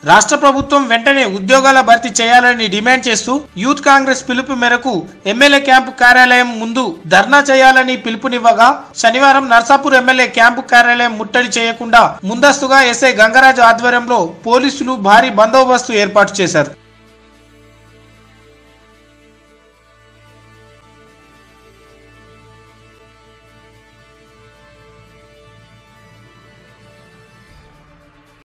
రాష్ట్ర ప్రభుత్వం వెంటనే ఉద్యోగాల భర్తీ చేయాలని డిమాండ్ చేస్తూ యూత్ కాంగ్రెస్ పిలుపు మేరకు ఎమ్మెల్యే క్యాంపు కార్యాలయం ముందు ధర్నా చేయాలని పిలుపునివ్వగా శనివారం నర్సాపూర్ ఎమ్మెల్యే క్యాంపు కార్యాలయం ముట్టడి చేయకుండా ముందస్తుగా ఎస్ఐ గంగరాజు ఆధ్వర్యంలో పోలీసులు భారీ బందోబస్తు ఏర్పాటు చేశారు।